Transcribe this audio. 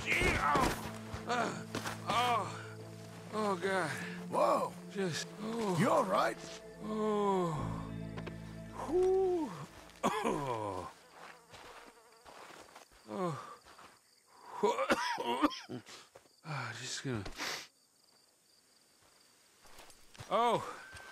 Oh, God. Whoa! Just, You all right? oh. Whew. Oh. Oh. Just gonna... Oh,